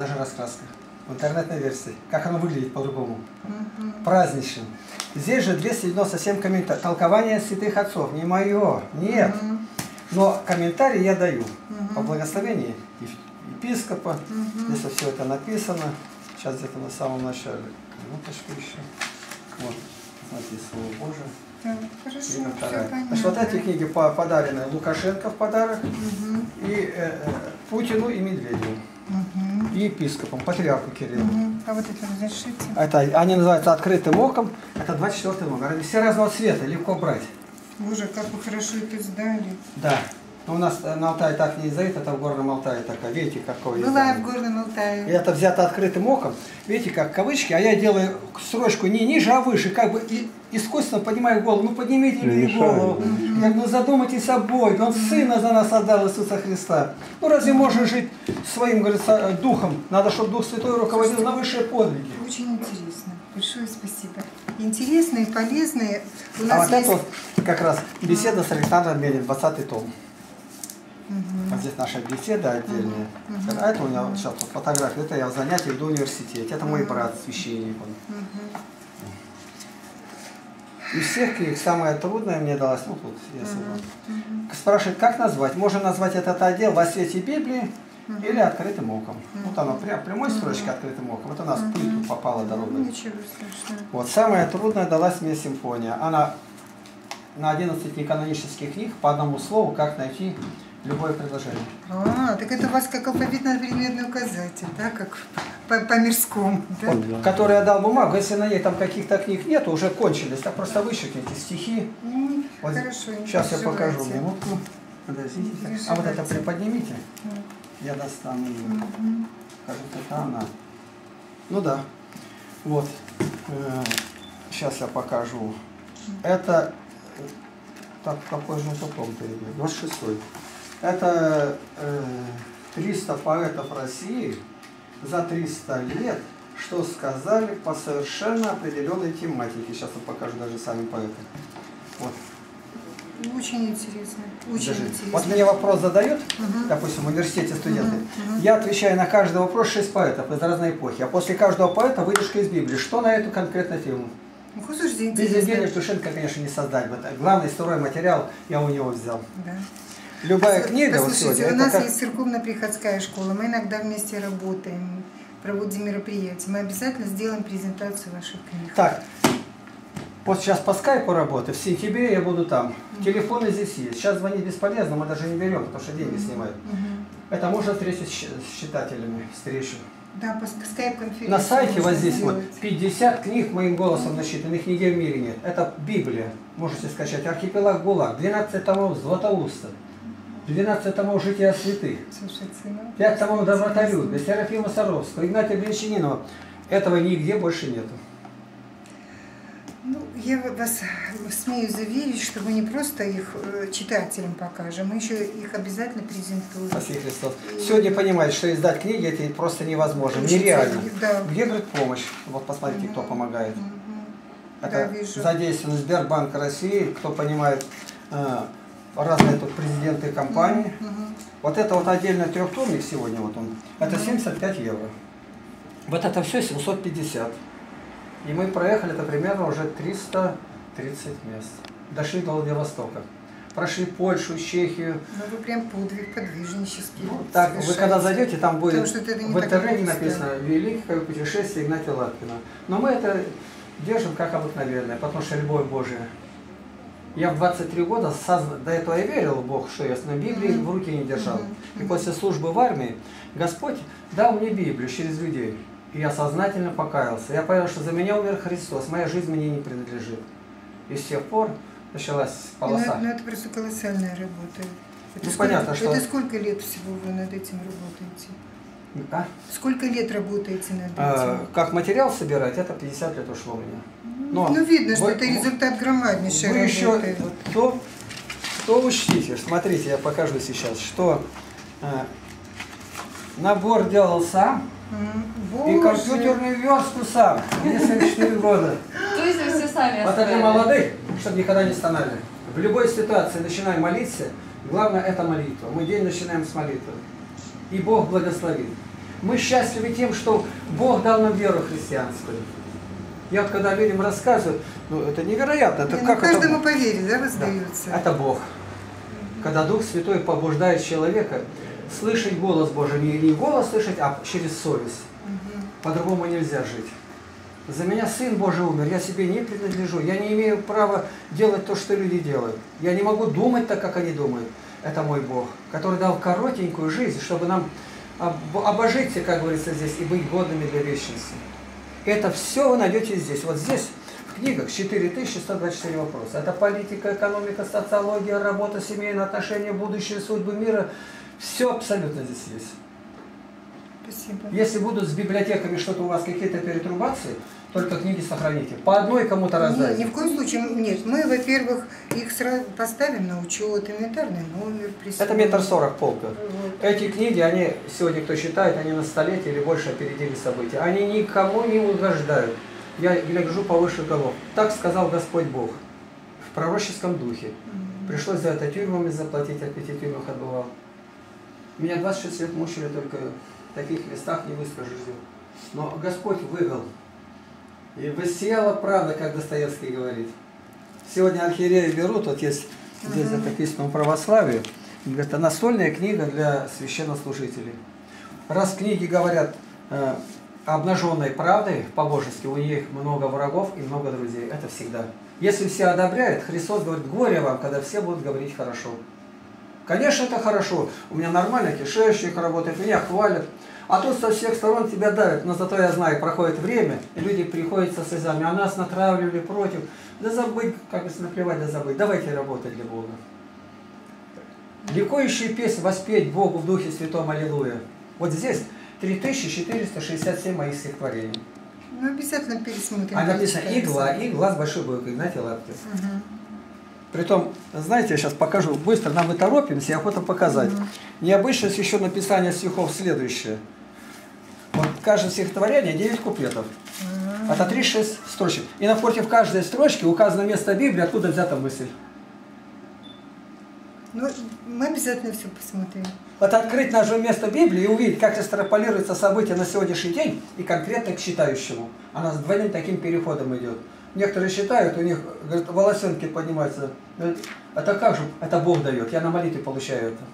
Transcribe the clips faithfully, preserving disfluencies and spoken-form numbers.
Даже раскраска. В интернетной версии. Как оно выглядит по-другому. Угу. Праздничным. Здесь же двести девяносто семь комментариев. Толкование святых отцов. Не мое. Нет. Угу. Но комментарий я даю. Угу. По благословению епископа. Угу. Здесь все это написано. Сейчас где-то на самом начале. Минуточку еще. Вот. Смотрите, Слово Божие. Да, хорошо, все Значит, вот эти книги подарены Лукашенко в подарок. Угу. И э, э, Путину и Медведеву. Угу. И епископам, патриарху Кириллу. Угу. А вот это разрешите? Это, они называются открытым оком. Это двадцать четвёртый номер. Они все разного цвета, легко брать. Боже, как вы хорошо это сдали. Да. Но у нас на Алтае так не издают, это в Горном Алтае такая. Видите, какое Была издание. в Горном Алтае. И это взято открытым оком. Видите, как кавычки, а я делаю строчку не ниже, а выше. Как бы и искусственно поднимаю голову. Ну поднимите люди голову. Mm-hmm. Я говорю, ну задумайтесь о Боге. Он Сына за нас отдал, Иисуса Христа. Ну разве можно жить своим, говорится, духом? Надо, чтобы Дух Святой руководил на высшие подвиги. Очень интересно. Большое спасибо. Интересные, полезные. У А нас вот есть... это вот как раз беседа с Александром Менин, двадцатый том. Угу. Вот здесь наша беседа отдельная. Угу. А это у меня вот сейчас вот фотография. Это я в занятиях в университете. Это мой брат, священник. Он. Угу. Из всех книг самое трудное мне далось, ну тут, если угу. вот. Угу. Спрашивает, как назвать? Можно назвать этот отдел во свете Библии угу. или открытым оком. Угу. Вот оно прям прямой строчкой угу. открытым оком. Вот у нас угу. в плиту попала дорога. Ничего страшного. Вот самое трудное далась мне симфония. Она на одиннадцать неканонических книг по одному слову, как найти любое предложение. А, так это у вас как алфавитно-предметный указатель, да, как по, по мирскому, да? Вот, который я дал бумагу, если на ней там каких-то книг нету, уже кончились, так просто вычеркните стихи. Ну, вот, хорошо, сейчас я покажу переживайте. минутку. Подождите. А вот это приподнимите. Да. Я достану ее. Угу. Кажется, это она. Ну да. Вот. Сейчас я покажу. Это... Так, какой же это том-то идет? двадцать шестой. Это э, триста поэтов России за триста лет, что сказали по совершенно определенной тематике. Сейчас я покажу даже сами поэты. Вот. Очень интересно. Очень Даже. интересно. Вот мне вопрос задают, угу. допустим, в университете студенты. Угу. Я отвечаю на каждый вопрос шесть поэтов из разной эпохи. А после каждого поэта выдержка из Библии. Что на эту конкретную тему? Ну, слушайте, Без Евгения Евтушенко, конечно, не создать. Вот, главный второй материал я у него взял. Да. Любая Послушайте, книга... Послушайте, вот сегодня, у нас как... есть церковно-приходская школа, мы иногда вместе работаем, проводим мероприятия. Мы обязательно сделаем презентацию ваших книг. Так, вот сейчас по скайпу работаю, в сентябре я буду там. Телефоны здесь есть. Сейчас звонить бесполезно, мы даже не берем, потому что деньги снимают. Угу. Это можно встретить с читателями, встречу. Да, по скайп-конференции. На сайте вот здесь сделать. вот пятьдесят книг моим голосом насчитано, их нигде в мире нет. Это Библия. Можете скачать. Архипелаг ГУЛАГ, двенадцать томов Златоуста, двенадцать томов Жития святых, пять томов Добротолюбия, Серафима Саровского, Игнатия Брянчанинова. Этого нигде больше нету. Ну, я вас смею заверить, что мы не просто их читателям покажем, мы еще их обязательно презентуем. Спасибо, Христос. Сегодня понимаете, что издать книги это просто невозможно, нереально. Да. Где, говорит, помощь? Вот посмотрите, угу. кто помогает. Угу. Это да, задействован Сбербанк России, кто понимает э, разные тут президенты компаний. Угу. Вот это вот отдельно трехтомник сегодня, вот он, это угу. семьдесят пять евро. Вот это все семьсот пятьдесят. И мы проехали, это примерно уже триста тридцать мест. Дошли до Владивостока. Прошли Польшу, Чехию. Ну вы прям подвиг подвижнический. Ну, так, совершаете. Вы когда зайдете, там будет в интернете написано «Великое путешествие Игнатия Лапкина». Но мы это держим как обыкновенное, потому что любовь Божия. Я в двадцать три года, созна... до этого я верил в Бог, что я на Библии mm-hmm. в руки не держал. Mm-hmm. И после службы в армии Господь дал мне Библию через людей. И я сознательно покаялся. Я понял, что за меня умер Христос, моя жизнь мне не принадлежит. И с тех пор началась полоса. Ну, это просто колоссальная работа. Это ну, сколько, понятно, что... Это сколько лет всего вы над этим работаете? А? Сколько лет работаете над этим? А, как материал собирать, это пятьдесят лет ушло у меня. Но ну, видно, что вы, это результат громаднейшей вы работы. Еще, то, то учтите, смотрите, я покажу сейчас, что э, набор делал сам. Боже. И компьютерную верстку сам. Мне семьдесят четыре года. То есть вы все сами вот это молодых, чтобы никогда не стонали. В любой ситуации начинаем молиться. Главное это молитва. Мы день начинаем с молитвы. И Бог благословит. Мы счастливы тем, что Бог дал нам веру христианскую. Я когда людям рассказываю, ну это невероятно. Это Не, как ну, каждому это... поверить, да, воздается. Да, это Бог. Когда Дух Святой побуждает человека слышать голос Божий. Не, не голос слышать, а через совесть. Угу. По-другому нельзя жить. За меня Сын Божий умер, я себе не принадлежу. Я не имею права делать то, что люди делают. Я не могу думать так, как они думают. Это мой Бог, который дал коротенькую жизнь, чтобы нам обожиться, как говорится здесь, и быть годными для вечности. Это все вы найдете здесь. Вот здесь, в книгах, четыре тысячи сто двадцать четыре вопроса. Это политика, экономика, социология, работа, семейные отношения, будущее, судьбы мира. Все абсолютно здесь есть. Спасибо. Если будут с библиотеками что-то у вас, какие-то перетрубации, только книги сохраните. По одной кому-то раздайте. Ни, ни в коем случае нет. Мы, во-первых, их сразу поставим на учет, инвентарный номер. Присылаем. Это метр сорок полка. Вот. Эти книги, они сегодня, кто считает, они на столетие или больше опередили события. Они никому не угождают. Я гляжу повыше голов. Так сказал Господь Бог в пророческом духе. Mm-hmm. Пришлось за это тюрьмами заплатить, от пяти тюрьмах отбывал. Меня двадцать шесть лет мучили, только в таких местах не выскажешь. Но Господь вывел. И воссияла правда, как Достоевский говорит. Сегодня архиереи берут, вот есть здесь uh-huh. записано православие, это настольная книга для священнослужителей. Раз книги говорят э, обнаженной правдой по-божески, у них много врагов и много друзей. Это всегда. Если все одобряют, Христос говорит, горе вам, когда все будут говорить хорошо. Конечно, это хорошо. У меня нормально кишечник работает, меня хвалят. А тут со всех сторон тебя давят. Но зато я знаю, проходит время, и люди приходят со слезами. А нас натравливали против. Да забыть, как бы наплевать, да забыть. Давайте работать для Бога. Ликующие песни воспеть Богу в Духе Святом, аллилуйя. Вот здесь три тысячи четыреста шестьдесят семь моих стихотворений. Ну, обязательно пересмотрим. А написано игла, игла с большой буквы, знаете, лапки. Угу. Притом, знаете, я сейчас покажу быстро, нам мы торопимся, я охота показать. Угу. Необычность еще написания стихов следующее. Вот каждое стихотворение девять куплетов. Угу. Это тридцать шесть строчек. И напротив каждой строчки указано место Библии, откуда взята мысль. Ну, мы обязательно все посмотрим. Вот открыть наше место Библии и увидеть, как экстраполируется событие на сегодняшний день и конкретно к читающему. Она с двойным таким переходом идет. Некоторые считают, у них, говорят, волосенки поднимаются. Это как же? Это Бог дает. Я на молитве получаю это.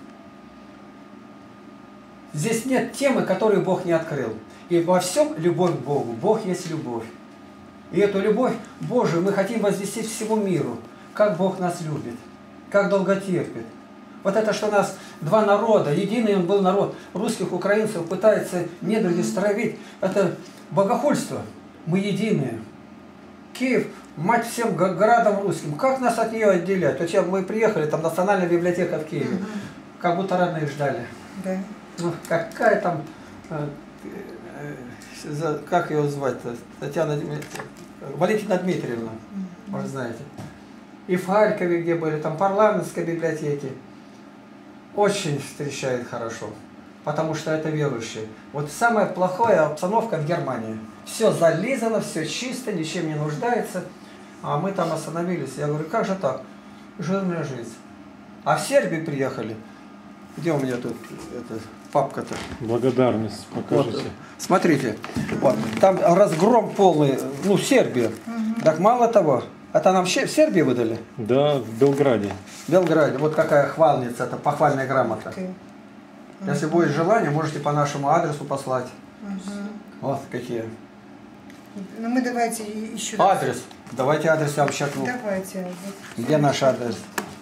Здесь нет темы, которую Бог не открыл. И во всем любовь к Богу. Бог есть любовь. И эту любовь Божию мы хотим возвестить всему миру. Как Бог нас любит. Как долго терпит. Вот это, что у нас два народа, единый он был народ, русских, украинцев пытается недруги стравить, это богохульство. Мы единые. Киев, мать всем городам русским. Как нас от нее отделять? Вот мы приехали, там национальная библиотека в Киеве. Угу. Как будто родные ждали. Да. Ну, какая там, э, э, как ее звать-то? Татьяна Дмитриевна. Валентина Дмитриевна, угу. Может, знаете. И в Харькове, где были, там парламентской библиотеки. Очень встречает хорошо. Потому что это верующие. Вот самая плохая обстановка в Германии. Все зализано, все чисто, ничем не нуждается. А мы там остановились. Я говорю, как же так? Жирная жизнь. А в Сербии приехали. Где у меня тут эта папка-то? Благодарность покажите. Вот, смотрите, вот, там разгром полный, ну, Сербия. Угу. Так мало того, это нам в Сербии выдали? Да, в Белграде. В Белграде. Вот какая хвалница, это похвальная грамота. Okay. Если угу. будет желание, можете по нашему адресу послать. Угу. Вот какие. Ну мы давайте еще адрес. Раз. Давайте адрес я вам щакну. Давайте. Где наш адрес?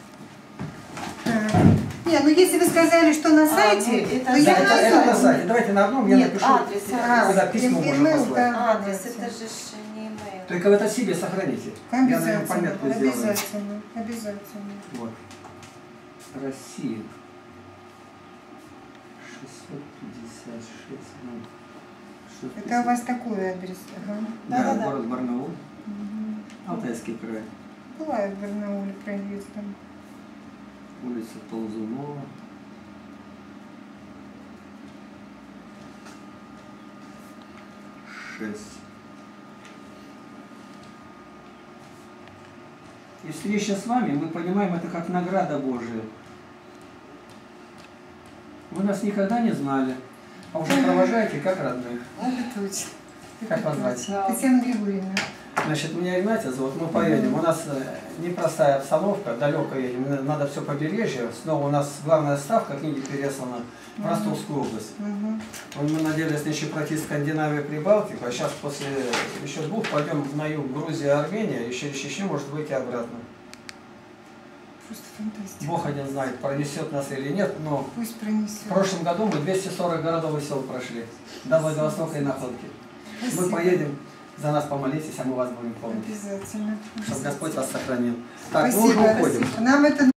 Не, ну если вы сказали, что на сайте, а, ну, это, то я это, это на сайте. Давайте на одном я Нет, напишу. Адрес, а, куда письмо можно послать. Да, адрес, это же не имейл. Только вы это себе сохраните. Обязательно. Я на пометку сделаю. Обязательно. Обязательно. Вот. Россия. шестьсот пятьдесят шесть. Это у вас такой адрес? Ага. Да, да, да, город Барнаул. Угу. Алтайский край. Была я в Барнауле проездом. Улица Ползунова. шесть. И встреча с вами, мы понимаем, это как награда Божия. Вы нас никогда не знали. А уже провожаете как родных? Это точно. Как вас звать? Татьяна Григорьевна. Значит, меня Игнатий зовут, мы поедем. У нас непростая обстановка, далеко едем, надо все побережье. Снова у нас главная ставка книги переслана в Ростовскую область. Угу. Мы надеялись еще пройти Скандинавию, Прибалтику, а сейчас после еще двух пойдем на юг, Грузия, Армения, еще через Чечню, может быть, и обратно. Просто фантастика. Бог один знает, пронесет нас или нет, но Пусть пронесет. в прошлом году мы двести сорок городов и сел прошли, до Владивостока и Находки. Спасибо. Мы поедем, за нас помолитесь, а мы вас будем помнить. Обязательно. Чтобы Господь вас сохранил. Так, мы Спасибо. уже уходим. Нам это